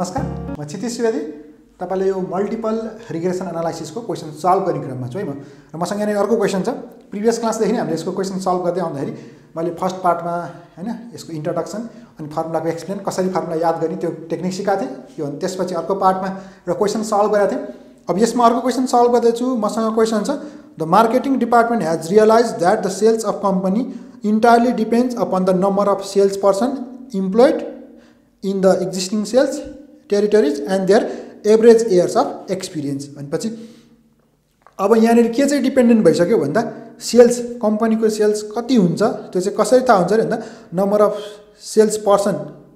नमस्कार, म क्षितिज सुवेदी। तपाईले यो मल्टिपल रिग्रेसन एनालाइसिसको क्वेशन सल्भ गर्ने क्रममा छु है म। र मसँग यहाँ अर्को क्वेशन छ। प्रिभियस क्लासदेखि नै हामीले यसको क्वेशन सल्भ गर्दै आउँदाखेरि मैले फर्स्ट पार्टमा हैन यसको इन्ट्रोडक्सन अनि फर्मुलाको एक्सप्लेन कसरी फर्मुला याद गर्ने त्यो टेक्निक सिकाएको थिएँ। यो त्यसपछि अर्को पार्टमा र क्वेशन सल्भ गरेको थिएँ। अब यसमा अर्को क्वेशन सल्भ गर्दैछु। मसँग क्वेशन छ, the marketing department has realise that the sales of company entirely depends upon the number of salesperson employed in the existing sales territories and their average years of experience। भनेपछि अब यहाँनिर के चाहिँ dependent भइसक्यो भन्दा sales कम्पनीको sales कति हुन्छ त्यो चाहिँ कसरी थाहा हुन्छ भन्दा नम्बर अफ सेल्स पर्सन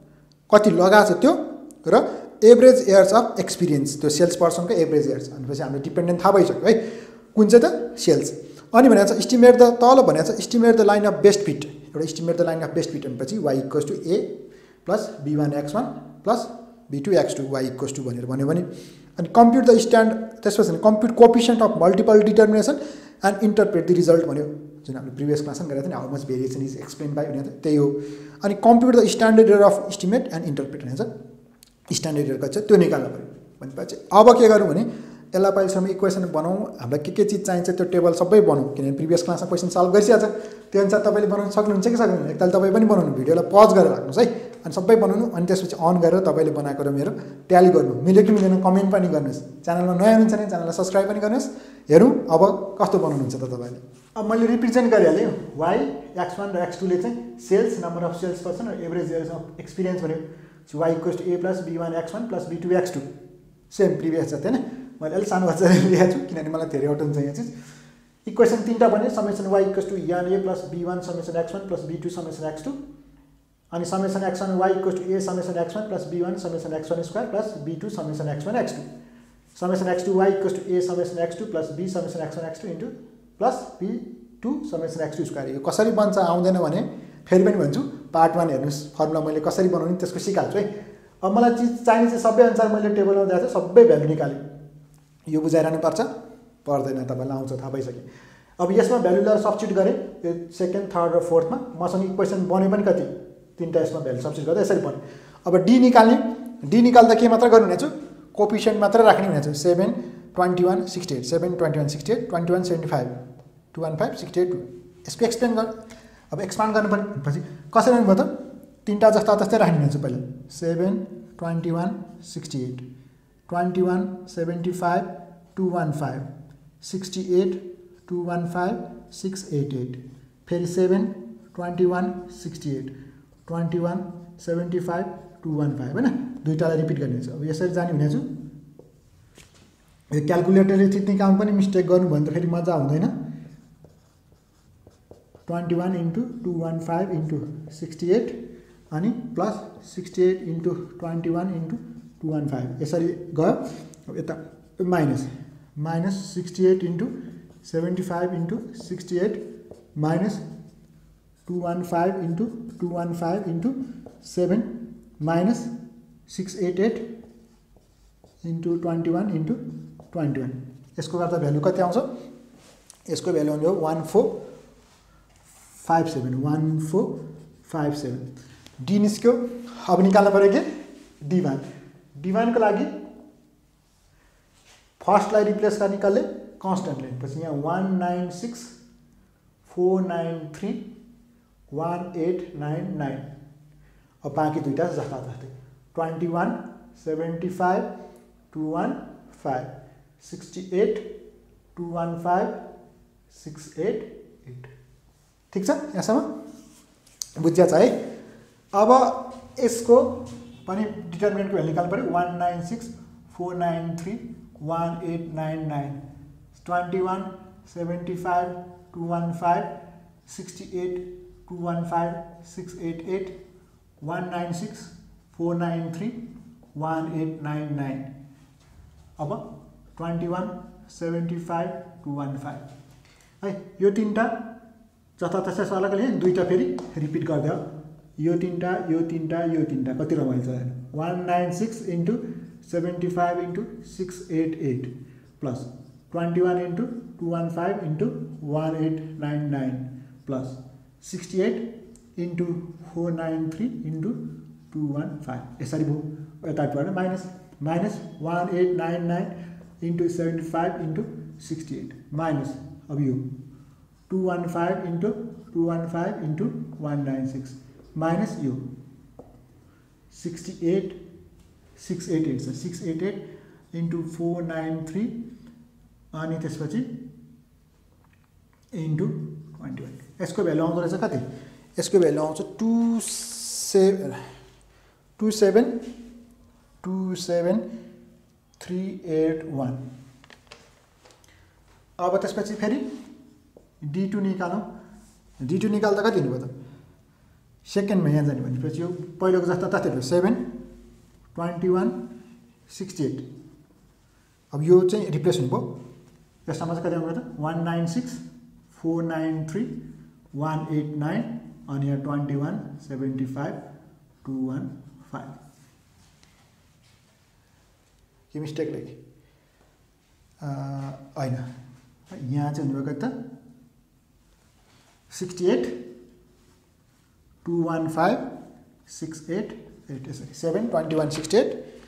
कति लगाएको छ त्यो र एभरेज इयर्स अफ एक्सपिरियन्स त्यो सेल्स पर्सनको एभरेज इयर्स भनेपछि हामीले डिपेन्डेन्ट थाहा भइसक्यो है कुन चाहिँ त सेल्स। अनि भनेको छ इस्टिमेट द तल भनेको छ estimate the line of best fit. एउटा estimate the line of best fit भनेपछि y equals to a plus b1 x1 plus b2 x2 y equals to भनेर भन्यो भने अनि कम्प्युट द स्ट्यान्ड त्यसपछि compute coefficient of multiple determination and interpret the result भन्यो जुन हामीले previous क्लासमा गरेको थियौँ नि। How much variation is explain by भनेको त्यही हो। अनि compute the standard error of estimate and interpret भनेको स्ट्यान्डर्ड एरर कति छ त्यो निकाल्नु पऱ्यो। भनेपछि अब के गरौँ भने यसलाई पहिलेसम्म इक्वेसन बनाऊँ। हामीलाई के चिज चाहिन्छ त्यो टेबल सबै बनाऊँ किनभने प्रिभियस क्लासमा क्वेसन सल्भ गरिसकेको छ। त्यो अनुसार तपाईँले बनाउन सक्नुहुन्छ कि सक्नुहुन्न एकताल तपाईँ पनि बनाउनु। भिडियोलाई पज गरेर राख्नुहोस् है अनि सबै बनाउनु अनि त्यसपछि अन गरेर तपाईँले बनाएको र मेरो ट्याली गर्नु। मिल्यो कि मिलेन कमेन्ट पनि गर्नुहोस्। च्यानलमा नयाँ हुनुहुन्छ भने च्यानललाई सब्सक्राइब पनि गर्नुहोस्। हेरौँ अब कस्तो बनाउनुहुन्छ त तपाईँले। अब मैले रिप्रेजेन्ट गरिहालेँ y x1 र x2 ले चाहिँ sales number of sales person र एभरेज इयर्स अफ एक्सपिरियन्स भन्यो। y equals to a plus b1 x1 plus b2 x2 same previous जस्तै हैन। मैले अलिक सानो बच्चा लेखेको छु किनभने मलाई धेरै आउट हुन्छ यहाँ चाहिँ। इक्वेसन तीनटा बन्यो समेसन y इक्वल्स टु यान a plus b1 summation x1 plus b2 summation x2 अनि summation x1 y equals to a summation x1 plus b1 summation x1 square plus b2 summation x1 x2 summation x2 y equals to a summation x2 plus b summation x1 x2 into plus b2 summation x2 square. यो कसरी बन्छ आउँदैन भने फेरि पनि भन्छु part 1 हेर्नुहोस् formula मैले कसरी बनाउने त्यसको सिकाल्छु है। अब मलाई चिज चाहिने चाहिँ सबै अनुसार मैले टेबलमा दिएको छु सबै भ्यालु निकालेँ। यो बुझाइरहनु पर्छ पर्दैन तपाईँलाई आउँछ थाहा भइसक्यो। अब यसमा भ्यालु ल्याएर सब्स्टिट्युट गरेँ यो सेकेन्ड थर्ड र फोर्थमा मसँग इक्वेसन बन्यो पनि कति तीनटा यसमा भ्यालु सब्स्टिट्युट गर्दा यसरी बन्यो। अब डी निकाल्ने डी निकाल्दा के मात्र गर्नु हुनेछु कोएफिसिएन्ट मात्र राख्ने हुनेछु 7 21 68 7 21 68 21 75 215 68 यसको एक्सप्लेन गर अब एक्सपान्ड गर्नु पर्यो पछि कसरी गर्नु भयो त तीनटा जस्ता जस्तै राख्ने हुनेछु पहिला 7 21 68 21 75 215 68 215 688 फेरि 7 21 68 21 75 215 हैन दुईटालाई रिपिट गर्ने छ। अब यसरी जाने हुनेछु। यो क्याल्कुलेटरले चित्ने काम पनि मिस्टेक गर्नु भने त फेरि मजा हुँदैन। 21 इन्टु 215 इन्टु 68 अनि प्लस 68 इन्टु 21 इन्टु 215 यसरी गयो। अब यता minus 68 into 75 into 68 minus 215 into 215 into 7 minus 688 into 21 into 21 यसको गर्दा भ्यालु कति आउँछ यसको भ्यालु आउँछ 1457 डी निस्क्यो। अब निकाल्नु पऱ्यो कि डी1 को लागि फर्स्टलाई रिप्लेस गर्न निकाल्ने कन्स्टेन्ट लाइन पछि यहाँ 196,493,1899 अब बाँकी दुईटा जस्ता जस्तै 21 75 215 68 215 688 ठिक छ यहाँसम्म बुझ्या छ है। अब यसको पनि डिटर्मिनेन्टको भ्यालु निकाल्नु पऱ्यो 196,493,1899 21 75 215 68 215 688 196,493,1899 अब 21 75 215 है यो तीनटा जताततै अलगले दुईटा फेरि रिपिट गरिदियो। यो तीनटा कति रमाइलो छ 196 into 75 into 688 plus 21 into 215 into 1899 plus 68 into 493 into 215 यसरी भयो यतापट्टिबाट माइनस 1899 इन्टु 75 इन्टु 68 माइनस अब यो 215 इन्टु 196 माइनस यो 688 छ 688 इन्टु 493 अनि त्यसपछि इन्टु 21 यसको भ्यालु आउँदो रहेछ कति यसको भ्यालु आउँछ 27381 अब त्यसपछि फेरि D2 निकालौँ D2 निकाल्दा कति हुनुभयो त सेकेन्डमा यहाँ जाने भनेपछि यो पहिलोको जस्तो तस्तै भयो 7 21 68 अब यो चाहिँ रिप्लेस हुनुभयो यसमा चाहिँ कति आउँछ त 196 493 189 अनि यहाँ 21 75 215 के मिस्टेक लाग्यो हैन यहाँ चाहिँ हुनुभयो कति त 68 215 688 यसरी 7 21 68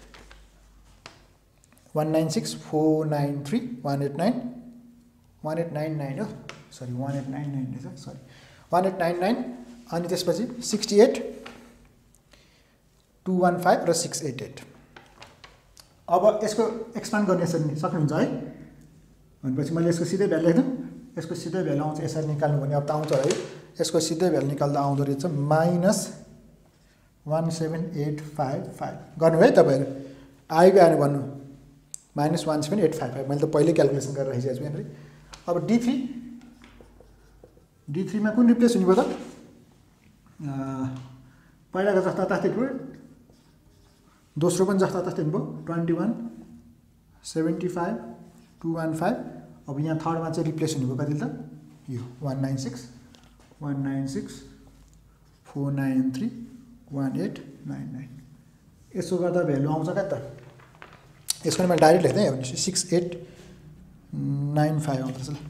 196 493 189 1899 हो सरी 1899 रहेछ सरी 1899 अनि त्यसपछि 68 215 र 688 अब यसको एक्सपान्ड गर्ने यसरी सक्नुहुन्छ है भनेपछि मैले यसको सिधै भ्यालु लेख्दिउँ यसको सिधै भ्यालु आउँछ यसरी निकाल्नु भने अब त आउँछ है यसको सिधै भ्यालु निकाल्दा आउँदो रहेछ -17855 गर्नु है तपाईहरु आएको आएन भन्नु -17855 मैले त पहिल्यै क्याल्कुलेसन गरेर राखिसकेको छु यहाँहरु अब D3 मा कुन रिप्लेस हुने भयो त पहिलाको जस्ता तस्तै थियो दोस्रो पनि जस्ता तस्तै हुनुभयो 21 75 215 अब यहाँ थर्डमा चाहिँ रिप्लेस हुनुभयो कति त यो 196 493 1899 यसो गर्दा भ्यालु आउँछ क्या त यसको मैले डाइरेक्ट लेख्दै हो 6895 आउँछ ल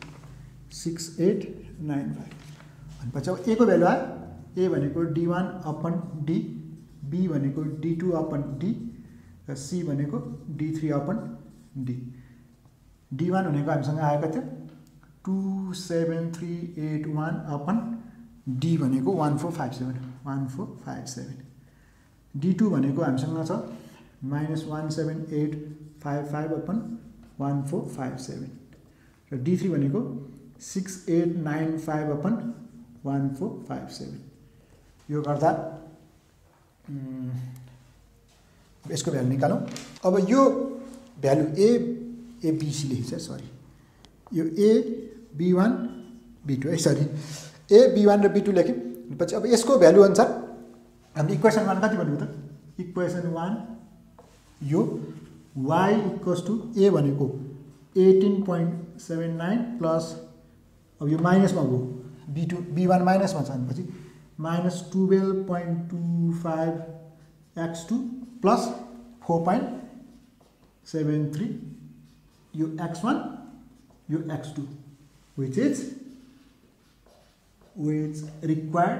6895 भनेपछि अब A को भ्यालु आयो A भनेको D1 अपन D B भनेको D2 अपन D र C भनेको D3 अपन D D1 भनेको हामीसँग आएको थियो 27381 अपन D भनेको 1457 D2 भनेको हामीसँग छ -17855 अपन 1457 र D3 भनेको 6895 अपन 1457 यो गर्दा यसको भ्यालु निकालौँ अब यो भ्यालु ABC लेखेछ सरी यो A B1 B2 है सरी A B1 र B2 लेख्यौँ पछि अब यसको भ्यालु अनुसार हामीले इक्वेसन 1 कति भन्नु त इक्वेसन 1 यो y = A भनेको 18.79 प्लस अब यो माइनसमा हो B1 माइनसमा छ भनेपछि -12.25 x2 प्लस 4.73 यो x1 यो x2 which required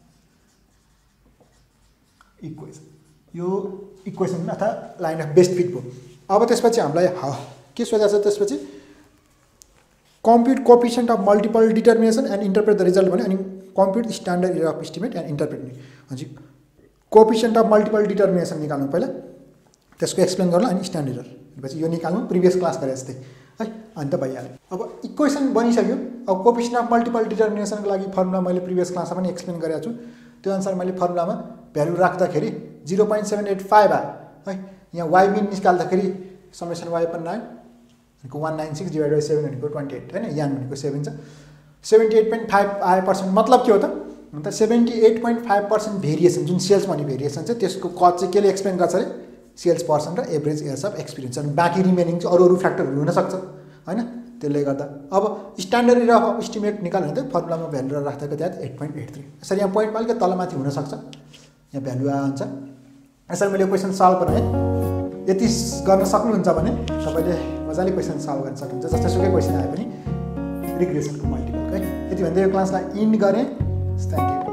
equation यो इक्वेसन अथवा लाइन अफ बेस्ट फिट भयो अब त्यसपछि हामीलाई के सोधेको छ त्यसपछि compute coefficient of multiple determination and interpret the result भने अनि compute standard error of estimate and interpret हजुर कोएफिसिएन्ट अफ मल्टिपल डिटर्मिनेसन निकाल्नु पहिला त्यसको एक्सप्लेन गर्नु अनि स्ट्यान्डर्ड एरर पछि यो निकाल्नु प्रिभियस क्लास गरे जस्तै है अनि त भइहाल्यो अब इक्वेसन बनिसक्यो अब कोएफिसिएन्ट अफ मल्टिपल डिटर्मिनेसनको लागि फर्मुला मैले प्रिभियस क्लासमा पनि एक्सप्लेन गरेको छु त्यो अनुसार मैले फर्मुलामा भ्यालु राख्दाखेरि 0.785 आयो है यहाँ y मिन निकाल्दाखेरि समेसन y पनि आयो भनेको 196 / 7 भनेको 28 हैन यहाँ भनेको 7 छ 78.5 आयो पर्सेन्ट मतलब के हो त भन्दा 78.5% भेरिएसन जुन सेल्स भन्ने भेरिएसन छ त्यसको कज चाहिँ केले एक्सप्लेन गर्छ रे सेल्स पर्सन र एभरेज इयर्स अफ एक्सपिरियन्स अनि बाँकी रिमेनिङ चाहिँ अरु फ्याक्टरहरु हुन सक्छ हैन त्यसले गर्दा अब स्ट्यान्डर्ड एरर अफ एस्टिमेट निकाल्नु त फर्मुलामा भ्यालु राख्दाको त्यहाँ 8.83 यसरी यहाँ पोइन्टमा अलिकति तलमाथि हुन सक्छ यहाँ भ्यालु आउँछ यसरी मैले क्वेशन सल्भ बनाएँ यति गर्न सक्नुहुन्छ भने तपाईले मजाले क्वेशन सल्भ गर्न सक्नुहुन्छ जस्तै क्वेशन आए पनि रिग्रेसनको मल्टिपल है यति भन्दै यो क्लासलाई इन्ड गरे थ्यांक यू